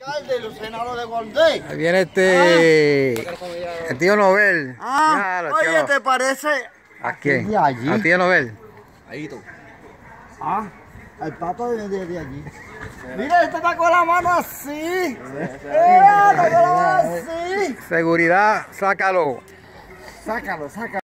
alcalde, el senador de Gordey. Ahí viene el tío Nobel. Claro, Oye, tío. ¿te parece? ¿A quién? De allí. ¿Al tío Nobel? Ahí tú. El pato de allí. Mira, este está con la mano así. Está con la mano así. Seguridad, sácalo. Sácalo.